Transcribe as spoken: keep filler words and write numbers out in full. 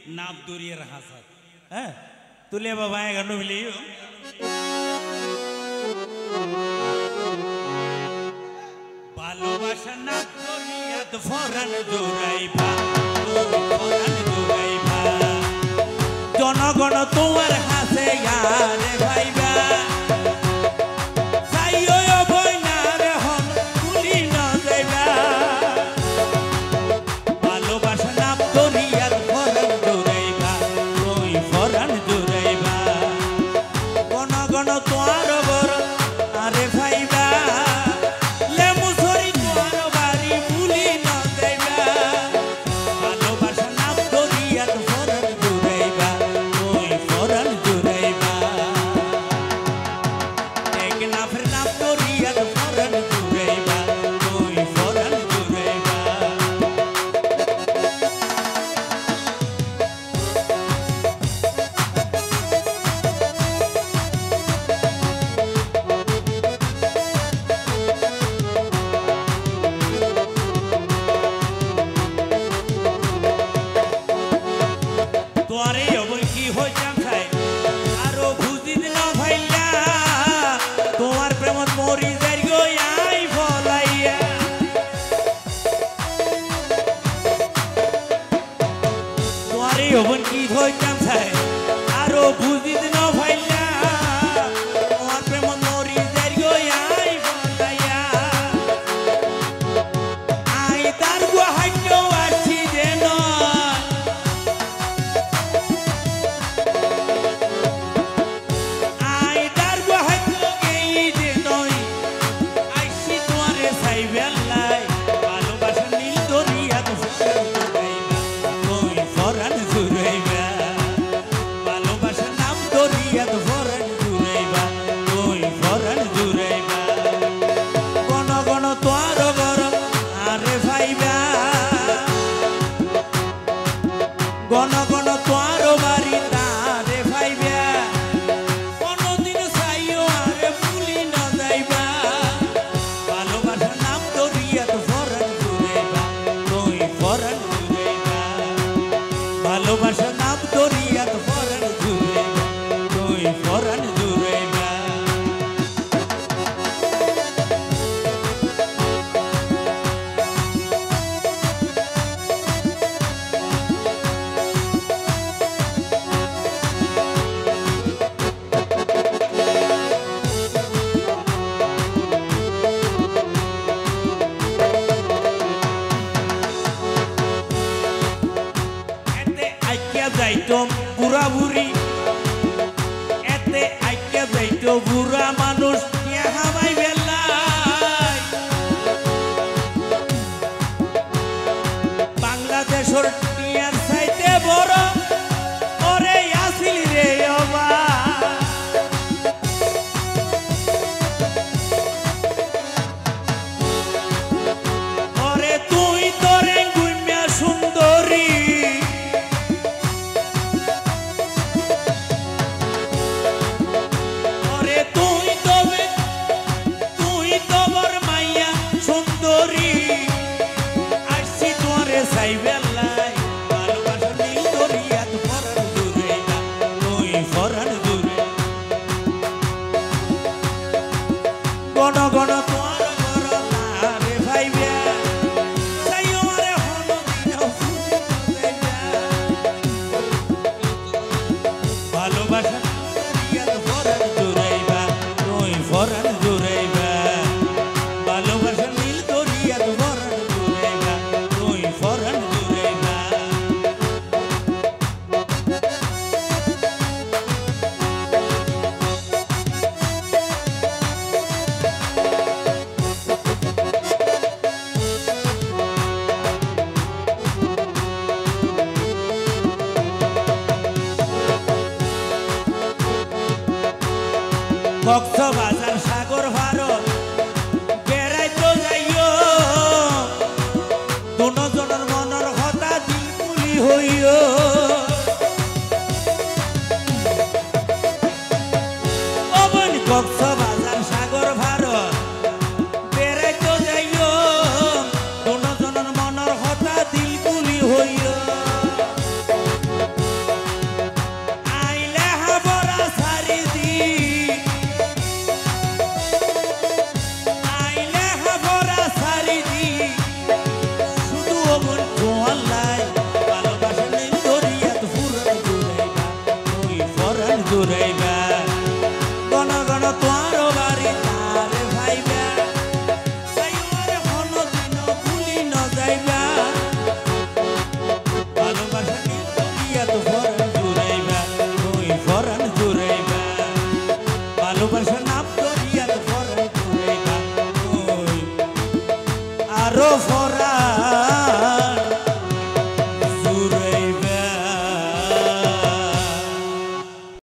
নাপ দরিয়ার হাসাত হ্যাঁ তুলে বাবা এগানো মিলিয়ে ভালোবাসা নাপ দরিয়াত ফরান দৌড়াইবা ফরান দৌড়াইবা জনগণ তোমার হাসে গারে ভাইবা যৌবন কি হইতাম চাই আরো বুঝিত ন ভাইলা আমার প্রেম নরি যাই গো আই বলাইয়া আই তার গো হাইটো আসি যেন আই তার গো হাইটো গেই যেন আইসি তোমারে সাইবেলাই ভালোবাসা নীল দরিয়া তো ফরান জুড়াইবা ভালোবাসা নাম দরিয়া তো ফরান জুড়াইবা তুই ফরান জুড়াইবা গণ গণ তোর গরম আরে ভাইবা গণ গণ তোর বাড়ি তারে ভাইবা কোনদিন চাইও আরে ভুলি না যাইবা ভালোবাসা নাম দরিয়া তো ফরান জুড়াইবা তুই ফরান ভালোবাসা নাম দরিয়া তো ফরান জুড়াইবা তুই ফরান জুড়াইবা যাইতো বুড়া বুড়ি এতে আইকে যাইতো বুড়া মানুষ হামাই বেলাই বাংলাদেশের টিয়ার চাইতে বড় ওরে আসিল রে অবা ওরে তুই তোরে গুইমিয়া সুন্দরী সাইবেলাই ভালোবাসা নীল দরিয়া তো ফরান জুড়াইবা তুই ফরান জুড়ে গণ গণ তোর বড় তারে ভাইবা চাইও আরে হন দিন ফুটি যাইবা ভালোবাসা দরিয়া তো ফরান জুড়াইবা তুই ফরান জুড়াইবা ভালোবাসা নীল দরিয়া তো ফরান জুড়াইবা তুই ফরান জুড়াইবা কক্সবাজার সাগর ভারত বেড়াইতো যাইও দুজনের মনের কথা দিলকুলি হইও অবন কক্সবাজার সাগর ভারত বেড়াইতো যাইও দুজনের মনের কথা দিলকুলি হইও ভালোবাসা